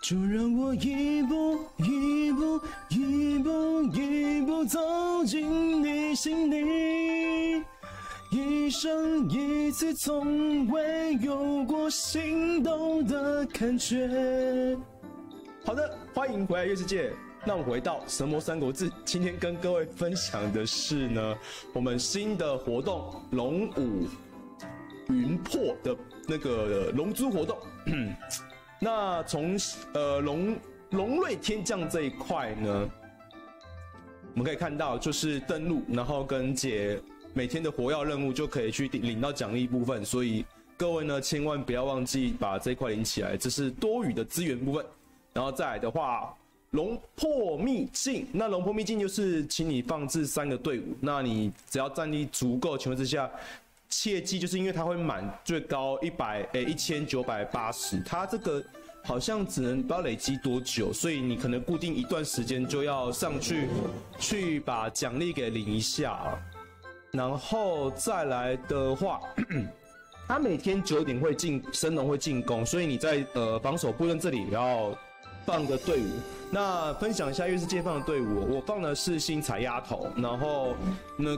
就让我一步一步一步一步走进你心里，一生一次从未有过心动的感觉。好的，欢迎回来月世界。那我们回到神魔三国志，今天跟各位分享的是呢，我们新的活动龙舞云破的那个龙珠活动。那从龙瑞天降这一块呢，我们可以看到就是登录，然后跟解每天的活跃任务就可以去领到奖励部分，所以各位呢千万不要忘记把这一块领起来，这是多余的资源部分。然后再来的话，龙破秘境，那龙破秘境就是请你放置3个队伍，那你只要战力足够的情况之下。切记，就是因为它会满最高1980，它这个好像只能不知道累积多久，所以你可能固定一段时间就要上去把奖励给领一下啊。然后再来的话，它每天9点会神农会进攻，所以你在防守部分这里也要放个队伍。那分享一下月世界放的队伍，我放的是星彩丫头，然后那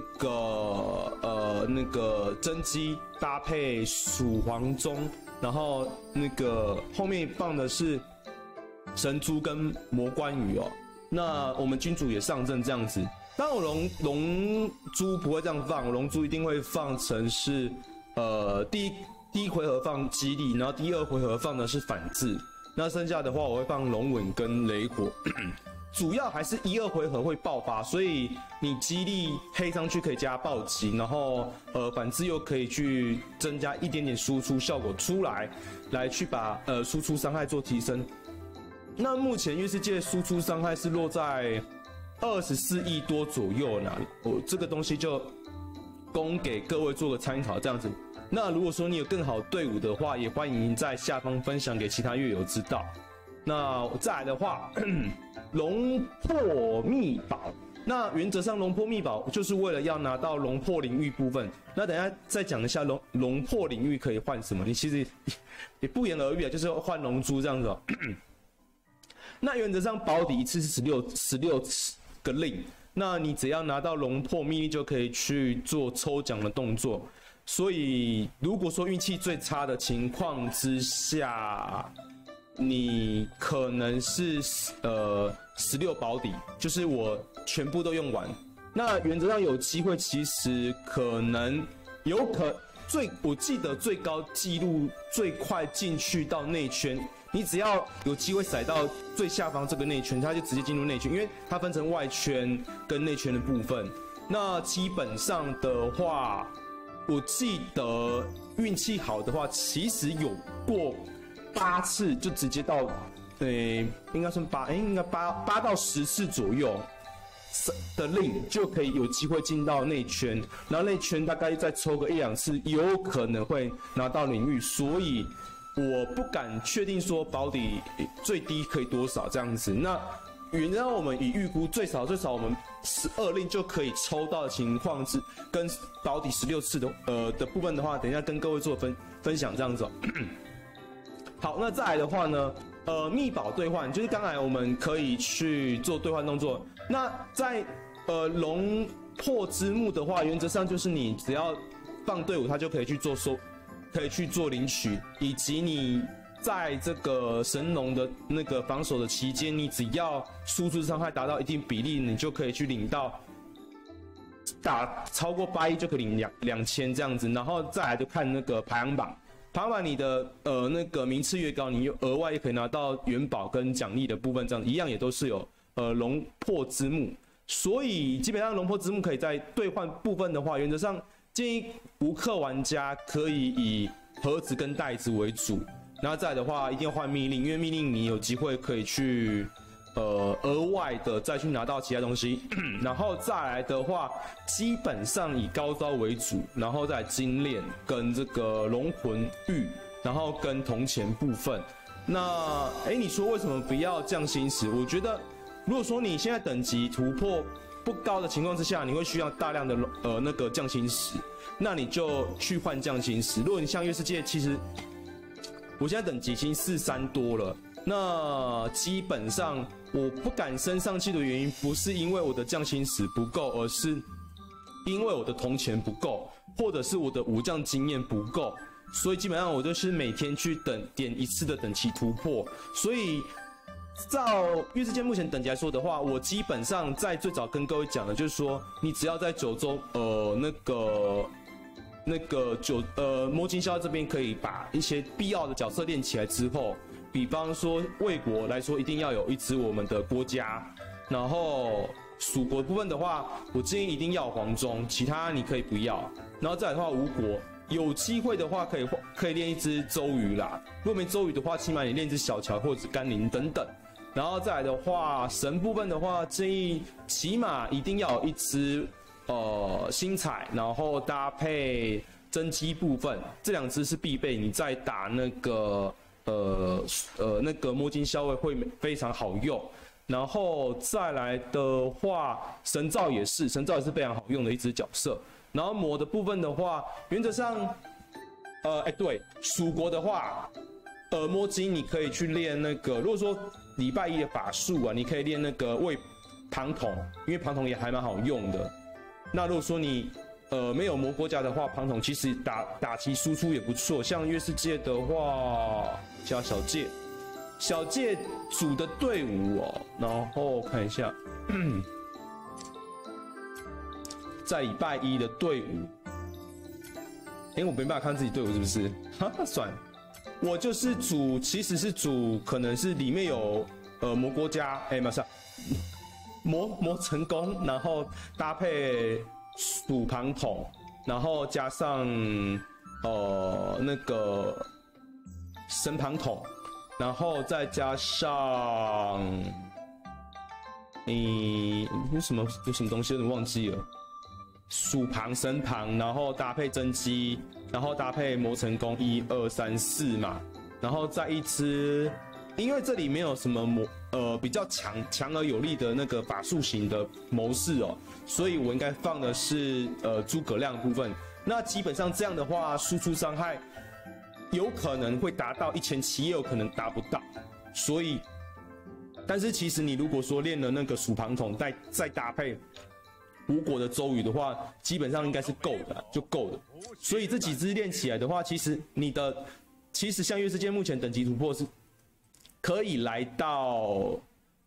个真姬搭配蜀黄忠，然后那个后面放的是神珠跟魔关羽哦。那我们君主也上阵这样子，当然我龙珠不会这样放，龙珠一定会放成是第一回合放激励，然后第2回合放的是反制。那剩下的话，我会放龙吻跟雷火，主要还是1、2回合会爆发，所以你激励黑上去可以加暴击，然后反制又可以去增加一点点输出效果出来，来去把输出伤害做提升。那目前月世界输出伤害是落在24亿多左右呢，这个东西就供给各位做个参考，这样子。那如果说你有更好队伍的话，也欢迎在下方分享给其他乐友知道。那再来的话，龙破秘宝，那原则上龙破秘宝就是为了要拿到龙破领域部分。那等一下再讲一下龙破领域可以换什么，你其实也不言而喻啊，就是换龙珠这样子哦。那原则上保底一次是16个令，那你只要拿到龙破秘力就可以去做抽奖的动作。所以，如果说运气最差的情况之下，你可能是16保底，就是我全部都用完。那原则上有机会，其实可能我记得最高纪录最快进去到内圈，你只要有机会甩到最下方这个内圈，它就直接进入内圈，因为它分成外圈跟内圈的部分。那基本上的话。我记得运气好的话，其实有过8次就直接到，应该算应该8到10次左右的令就可以有机会进到内圈，然后内圈大概再抽个1、2次，有可能会拿到领域，所以我不敢确定说保底最低可以多少这样子。那原则上我们以预估最少我们12令就可以抽到的情况是跟保底16次的部分的话，等一下跟各位做分享这样子哦。好，那再来的话呢，秘宝兑换就是刚才我们可以去做兑换动作。那在龙破之墓的话，原则上就是你只要放队伍，它就可以去做领取，以及你。在这个神农的那个防守的期间，你只要输出伤害达到一定比例，你就可以去领到打超过81就可以领2000这样子。然后再来就看那个排行榜，你的那个名次越高，你额外也可以拿到元宝跟奖励的部分，这样一样也都是有龙破之墓。所以基本上龙破之墓可以在兑换部分的话，原则上建议无氪玩家可以以盒子跟袋子为主。然后再来的话，一定要换密令，因为密令你有机会可以去额外的再去拿到其他东西。然后再来的话，基本上以高招为主，然后再来精炼跟这个龙魂玉，然后跟铜钱部分。那你说为什么不要降星石？我觉得如果说你现在等级突破不高的情况之下，你会需要大量的那个降星石，那你就去换降星石。如果你像月世界，其实我现在等级已经43多了， 那基本上我不敢升上去的原因，不是因为我的将星石不够，而是因为我的铜钱不够，或者是我的武将经验不够。所以基本上我就是每天去点一次的等级突破。所以照月之剑目前等级来说的话，我基本上在最早跟各位讲的就是说，你只要在九州摸金宵这边可以把一些必要的角色练起来之后，比方说魏国来说，一定要有一支我们的郭嘉，然后蜀国部分的话，我建议一定要黄忠，其他你可以不要。然后再来的话，吴国有机会的话可以练一只周瑜啦，如果没周瑜的话，起码你练一只小乔或者是甘霖等等。然后再来的话，神部分的话，建议起码一定要有一只星彩，然后搭配真机部分，这两只是必备。你在打那个摸金校尉会非常好用。然后再来的话，神造也是非常好用的一只角色。然后魔的部分的话，原则上，对，蜀国的话，摸金你可以去练那个，如果说礼拜一的法术啊，你可以练那个为庞统，因为庞统也还蛮好用的。那如果说你没有魔国家的话，庞统其实打击输出也不错。像月世界的话，加小界组的队伍哦，然后看一下。在礼拜一的队伍，我没办法看自己队伍是不是？算了，我就是其实是可能是里面有魔国家，没有是魔成功，然后搭配蜀庞统，然后加上那个神庞统，然后再加上有什么东西有点忘记了。蜀庞、神庞，然后搭配真机，然后搭配魔成功1、2、3、4嘛，然后再一支，因为这里没有什么比较强而有力的那个法术型的谋士哦，所以我应该放的是诸葛亮的部分。那基本上这样的话，输出伤害有可能会达到1700，也有可能达不到。所以，但是其实你如果说练了那个蜀庞统，再搭配吴国的周瑜的话，基本上应该是够的，就够了。所以这几支练起来的话，其实像月之剑目前等级突破是可以来到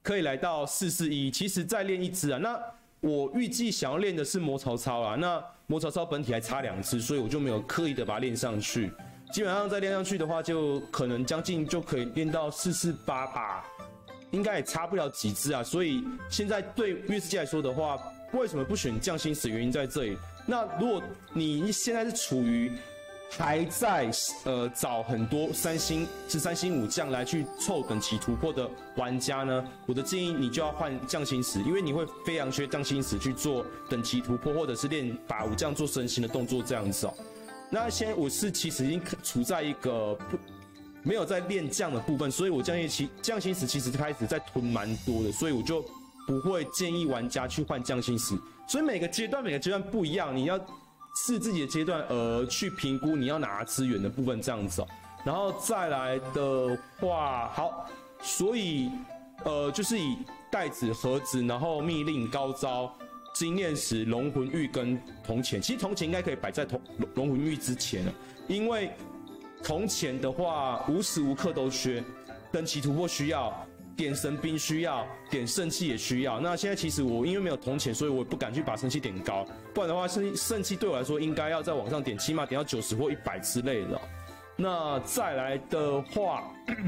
441，其实再练一支啊。那我预计想要练的是魔曹操啊，那魔曹操本体还差2支，所以我就没有刻意的把它练上去。基本上再练上去的话，就可能将近就可以练到448吧，应该也差不了几支啊。所以现在对月之界来说的话，为什么不选将星矢？原因在这里。那如果你现在是处于还在找很多3星武将来去凑等级突破的玩家呢，我的建议你就要换将星矢，因为你会非常缺将星矢去做等级突破，或者是练把武将做身形的动作这样子哦。那现在我是其实已经处在一个没有在练将的部分，所以我将星矢其实开始在囤蛮多的，所以我就不会建议玩家去换将星矢。所以每个阶段不一样，你要视自己的阶段去评估你要拿资源的部分这样子哦。然后再来的话，好，所以就是以袋子、盒子，然后密令、高招、经验石、龙魂玉跟铜钱。其实铜钱应该可以摆在龙魂玉之前了，因为铜钱的话无时无刻都缺，等级突破需要。点神兵需要，点圣器也需要。那现在其实我因为没有铜钱，所以我不敢去把圣器点高，不然的话圣器对我来说应该要在往上点，起码点到90或100之类的。那再来的话，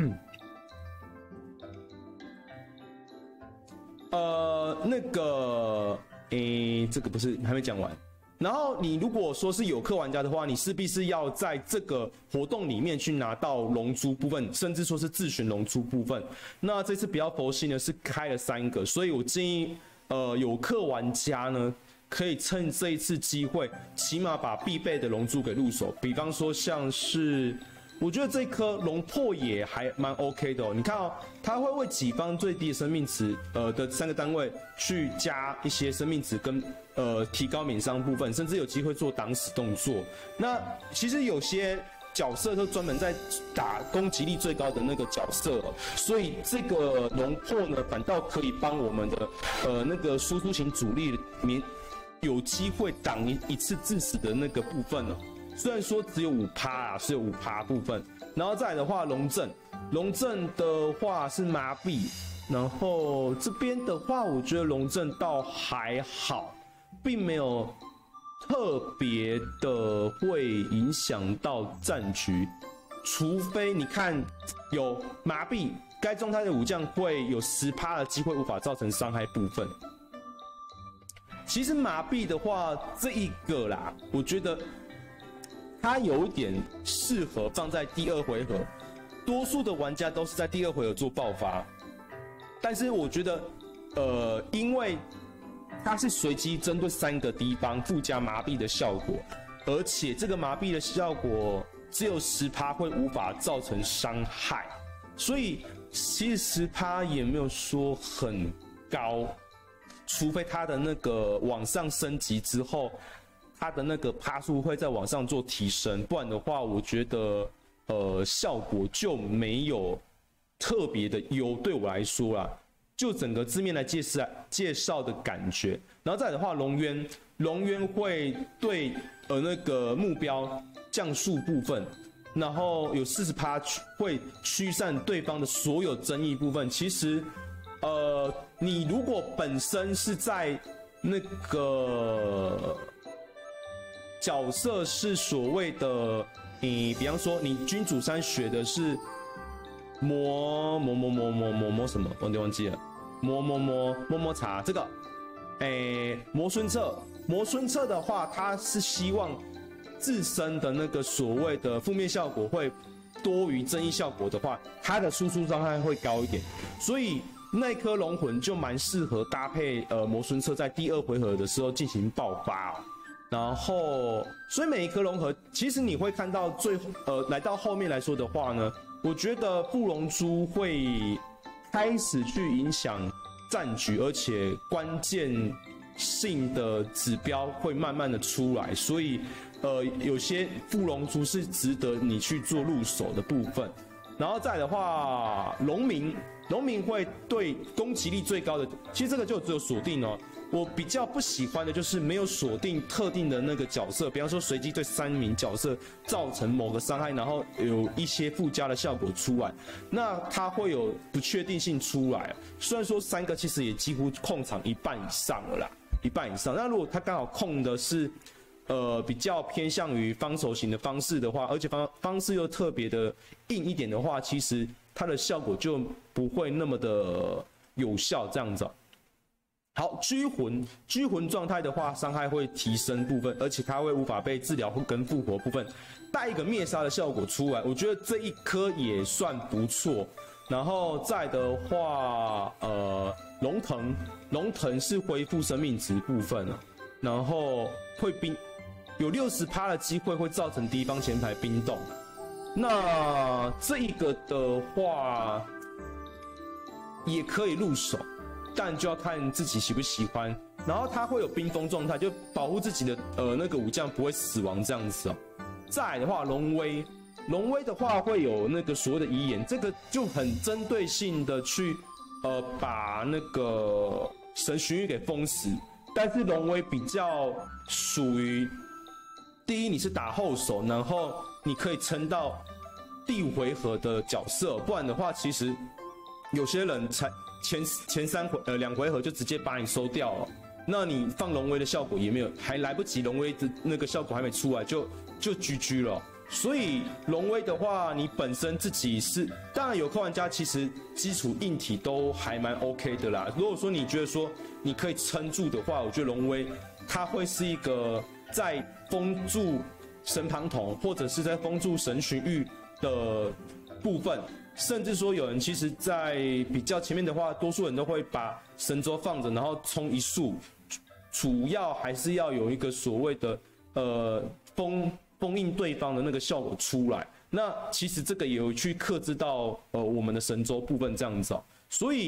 这个不是还没讲完。然后你如果说是有氪玩家的话，你势必是要在这个活动里面去拿到龙珠部分，甚至说是自选龙珠部分。那这次比较佛系呢是开了3个，所以我建议有氪玩家呢可以趁这一次机会，起码把必备的龙珠给入手。比方说像是我觉得这颗龙破也还蛮 OK 的哦。你看哦，它会为己方最低的生命值的3个单位去加一些生命值跟提高免伤部分，甚至有机会做挡死动作。那其实有些角色都专门在打攻击力最高的那个角色，所以这个龙破呢，反倒可以帮我们的那个输出型主力有机会挡一次致死的那个部分了。虽然说只有5%啊，是有5%部分。然后再来的话，龙阵的话是麻痹，然后这边的话，我觉得龙阵倒还好，并没有特别的会影响到战局，除非你看有麻痹，该状态的武将会有10%的机会无法造成伤害部分。其实麻痹的话，这一个啦，我觉得它有点适合放在第2回合，多数的玩家都是在第2回合做爆发，但是我觉得，因为它是随机针对3个敌方附加麻痹的效果，而且这个麻痹的效果只有10%会无法造成伤害，所以其实10%也没有说很高，除非它的那个往上升级之后，它的那个趴数会再往上做提升，不然的话，我觉得效果就没有特别的优，对我来说啦。就整个字面来介绍的感觉，然后再来的话，龙渊会对那个目标降速部分，然后有40%会驱散对方的所有争议部分。其实，你如果本身是在那个角色是所谓的，比方说你君主3学的是魔什么，忘记了。摸茶这个，魔孙策的话，它是希望自身的那个所谓的负面效果会多于正义效果的话，它的输出伤害会高一点，所以那颗龙魂就蛮适合搭配魔孙策在第2回合的时候进行爆发然后，所以每一颗龙核，其实你会看到来到后面来说的话呢，我觉得布龙珠会开始去影响战局，而且关键性的指标会慢慢的出来，所以有些副龙珠是值得你去做入手的部分。然后再来的话，龙明会对攻击力最高的，其实这个就只有锁定哦。我比较不喜欢的就是没有锁定特定的那个角色，比方说随机对3名角色造成某个伤害，然后有一些附加的效果出来，那它会有不确定性出来。虽然说3个其实也几乎控场1半以上了啦，1半以上。那如果它刚好控的是比较偏向于防守型的方式的话，而且方式又特别的硬一点的话，其实它的效果就不会那么的有效这样子。好，拘魂状态的话，伤害会提升部分，而且它会无法被治疗跟复活部分，带一个灭杀的效果出来，我觉得这一颗也算不错。然后再的话，龙腾是恢复生命值部分了，然后会有60%的机会会造成敌方前排冰冻。那这一个的话，也可以入手。但就要看自己喜不喜欢，然后它会有冰封状态，就保护自己的那个武将不会死亡这样子哦。再来的话，龙威的话会有那个所谓的遗言，这个就很针对性的去把那个神荀彧给封死。但是龙威比较属于第一，你是打后手，然后你可以撑到第5回合的角色，不然的话，其实有些人才前2回合就直接把你收掉了，那你放龙威的效果也没有，还来不及，龙威的那个效果还没出来就 GG 了。所以龙威的话，你本身自己是，当然有颗玩家其实基础硬体都还蛮 OK 的啦。如果说你觉得说你可以撑住的话，我觉得龙威它会是一个在封住神庞统或者是在封住神荀彧的部分。甚至说有人其实在比较前面的话，多数人都会把神州放着，然后冲一束，主要还是要有一个所谓的封印对方的那个效果出来。那其实这个也有去克制到我们的神州部分这样子哦。所以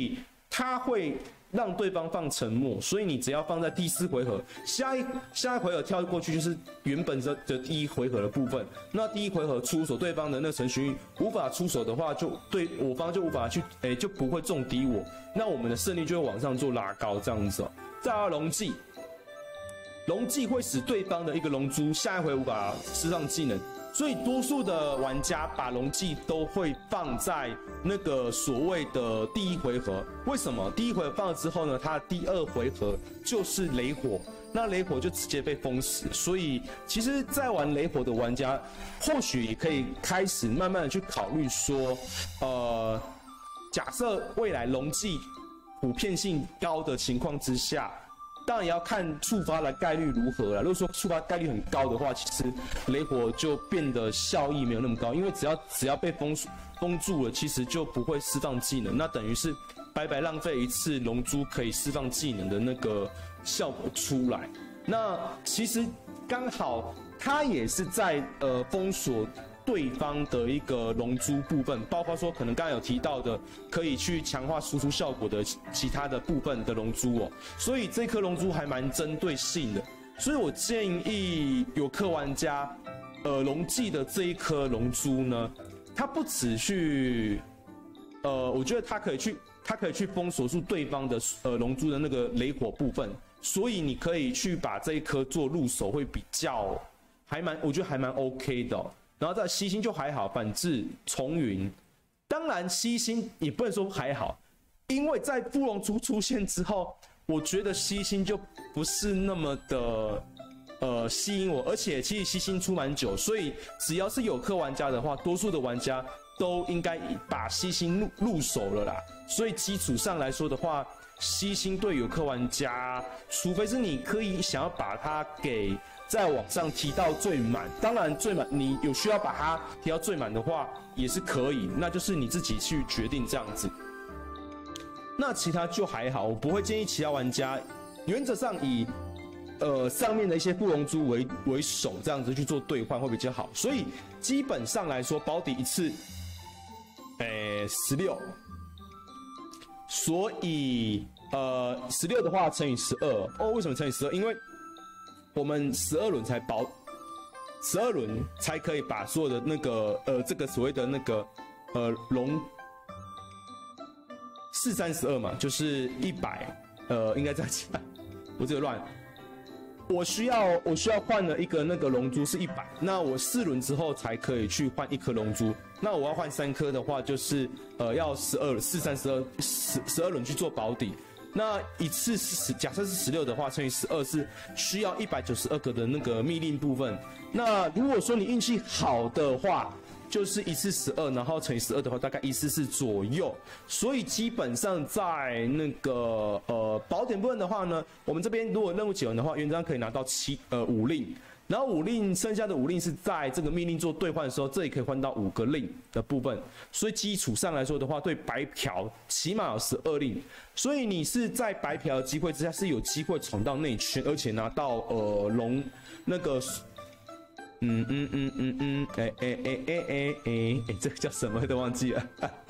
它会让对方放沉默，所以你只要放在第4回合，下一回合跳过去就是原本的第1回合的部分。那第1回合出手，对方的那个陈玄玉无法出手的话，就对我方就无法去，就不会重敌我，那我们的胜率就会往上做拉高这样子哦。再来龙技，龙技会使对方的一个龙珠下一回无法施上技能。所以多数的玩家把龙技都会放在那个所谓的第1回合，为什么？第1回合放了之后呢，它第2回合就是雷火，那雷火就直接被封死。所以其实，在玩雷火的玩家，或许也可以开始慢慢的去考虑说，假设未来龙技普遍性高的情况之下。当然也要看触发的概率如何啦。如果说触发概率很高的话，其实雷火就变得效益没有那么高，因为只要被封住了，其实就不会释放技能，那等于是白白浪费一次龙珠可以释放技能的那个效果出来。那其实刚好它也是在封锁对方的一个龙珠部分，包括说可能刚才有提到的可以去强化输出效果的其他的部分的龙珠哦，所以这颗龙珠还蛮针对性的，所以我建议有氪玩家，龙技的这一颗龙珠呢，它不只去，我觉得它可以去封锁住对方的龙珠的那个雷火部分，所以你可以去把这一颗做入手，会比较我觉得还蛮 OK 的哦。然后在西星就还好，反制重云，当然西星也不能说还好，因为在副龙珠出现之后，我觉得西星就不是那么的吸引我，而且其实西星出蛮久，所以只要是有氪玩家的话，多数的玩家都应该把西星入手了啦。所以基础上来说的话，西星对有氪玩家，除非是你刻意想要把它给在网上提到最满，当然最满你有需要把它提到最满的话也是可以，那就是你自己去决定这样子。那其他就还好，我不会建议其他玩家，原则上以上面的一些副龙珠为首，这样子去做兑换会比较好。所以基本上来说，保底一次16，所以16的话乘以12哦，为什么乘以12？因为我们12轮才保，12轮才可以把所有的那个这个所谓的那个龙432嘛，就是100，应该这样讲，我这个乱。我需要换了一个那个龙珠是100，那我4轮之后才可以去换1颗龙珠。那我要换3颗的话，就是要12轮去做保底。那一次是假设是16的话，乘以12是需要192个的那个密令部分。那如果说你运气好的话，就是一次12，然后乘以12的话，大概144左右。所以基本上在那个保点部分的话呢，我们这边如果任务解完的话，原则上可以拿到5令。然后5令剩下的5令是在这个命令做兑换的时候，这里可以换到5个令的部分。所以基础上来说的话，对白嫖起码有12令。所以你是在白嫖的机会之下是有机会闯到内圈，而且拿到龙那个这个叫什么都忘记了。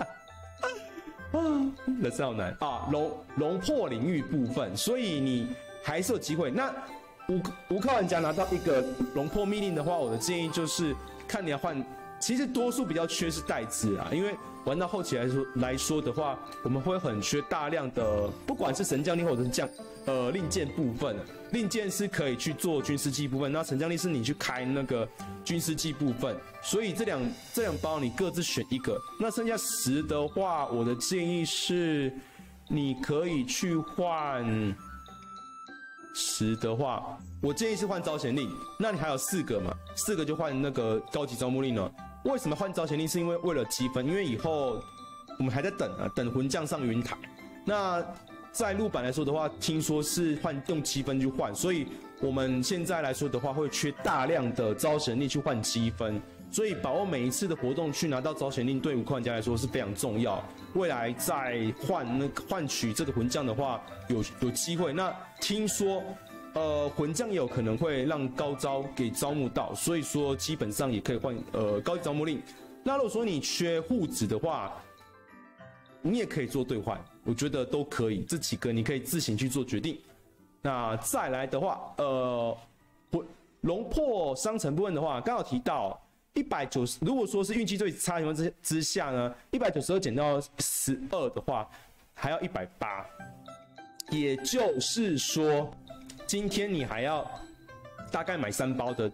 人生好难啊！龙破领域部分，所以你还是有机会。那无氪玩家拿到一个龙破密令的话，我的建议就是看你要换。其实多数比较缺是代字啊，因为玩到后期来说的话，我们会很缺大量的，不管是神将令或者是令箭部分。令箭是可以去做军事技部分，那神将令是你去开那个军事技部分。所以这两包你各自选一个。那剩下10的话，我的建议是你可以去换。10的话，我建议是换招贤令。那你还有4个嘛？4个就换那个高级招募令了。为什么换招贤令？是因为为了积分，因为以后我们还在等魂将上云台。那在陆版来说的话，听说是用积分去换，所以我们现在来说的话，会缺大量的招贤令去换积分。所以把握每一次的活动去拿到招贤令，对无氪玩家来说是非常重要。未来再换取这个魂将的话，有机会。那听说魂将也有可能会让高招给招募到，所以说基本上也可以换高级招募令。那如果说你缺护指的话， 你也可以做兑换，我觉得都可以，这几个你可以自行去做决定。那再来的话，龙破商城部分的话，刚好提到190，如果说是运气最差的情况之下呢，192减到12的话，还要180，也就是说，今天你还要大概买3包的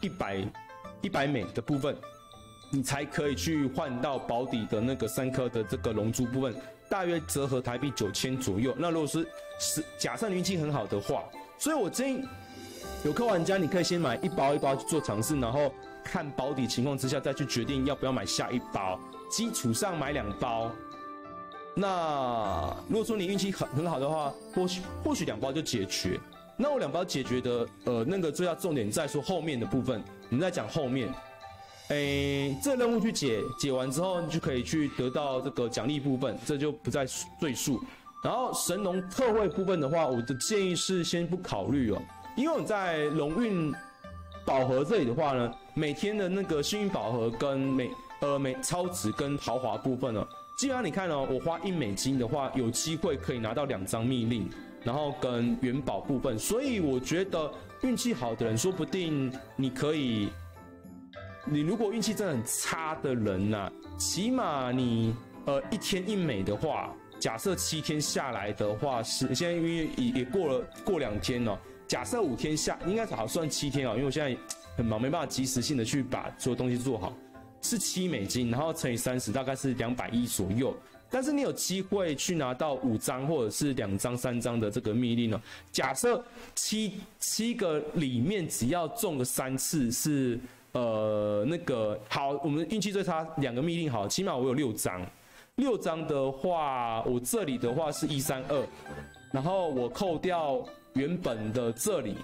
100美的部分，你才可以去换到保底的那个3颗的这个龙珠部分，大约折合台币9000左右。那如果是假设你运气很好的话，所以我建议有氪玩家，你可以先买1包1包去做尝试，然后看保底情况之下再去决定要不要买下1包，基础上买2包。那如果说你运气很好的话，或许2包就解决。那我2包解决的那个最要重点在说后面的部分，我们在讲后面。这任务去解完之后，你就可以去得到这个奖励部分，这就不再赘述。然后神农特惠部分的话，我的建议是先不考虑哦，因为我在龙运宝盒这里的话呢，每天的那个幸运宝盒跟每超值跟豪华部分呢，基本上你看哦，我花$1的话，有机会可以拿到2张密令，然后跟元宝部分，所以我觉得运气好的人，说不定你可以。你如果运气真的很差的人呐，起码你1天1美的话，假设7天下来的话是现在因为也过2天哦，假设5天下应该好算7天哦，因为我现在很忙，没办法及时性的去把所有东西做好，是$7，然后乘以30大概是210左右。但是你有机会去拿到5张或者是2张3张的这个密令哦。假设七个里面只要中个3次是。那个好，我们运气最差2个密令好，起码我有6张。6张的话，我这里的话是132，然后我扣掉原本的这里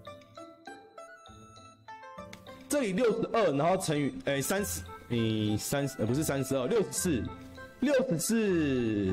62，然后乘以30，不是32，64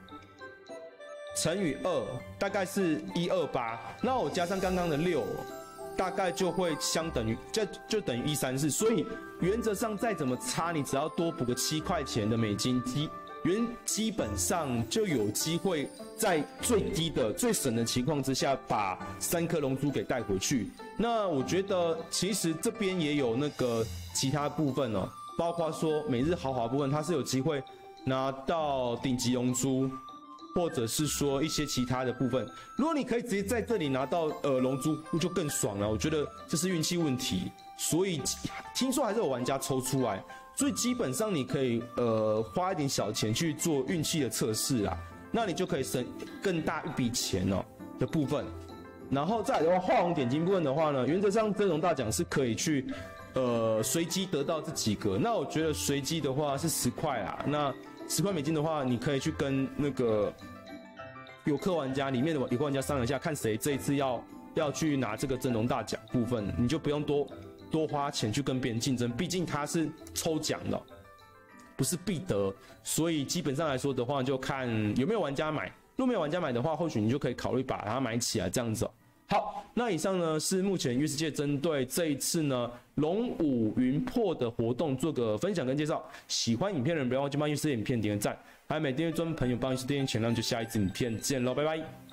乘以2，大概是128。那我加上刚刚的6。大概就会相等于就等于134，所以原则上再怎么差，你只要多补个7块钱的美金，基本上就有机会在最低的最省的情况之下，把3颗龙珠给带回去。那我觉得其实这边也有那个其他部分哦，包括说每日豪华部分，它是有机会拿到顶级龙珠。或者是说一些其他的部分，如果你可以直接在这里拿到龙珠，就更爽了。我觉得这是运气问题，所以听说还是有玩家抽出来，所以基本上你可以花一点小钱去做运气的测试啦，那你就可以省更大一笔钱哦的部分。然后再来的话，画龙点睛部分的话呢，原则上真龙大奖是可以去随机得到这几个。那我觉得随机的话是10块啊，那10块美金的话，你可以去跟那个有氪玩家里面的有氪玩家商量一下，看谁这一次要去拿这个真龙大奖部分，你就不用多花钱去跟别人竞争，毕竟它是抽奖的，不是必得，所以基本上来说的话，就看有没有玩家买。如果没有玩家买的话，或许你就可以考虑把它买起来这样子哦。好，那以上呢是目前月世界针对这一次呢龙武云破的活动做个分享跟介绍。喜欢影片的人不要忘记帮月世界影片点个赞，还没订阅专门朋友帮月世界点选，那就下一支影片见喽，拜拜。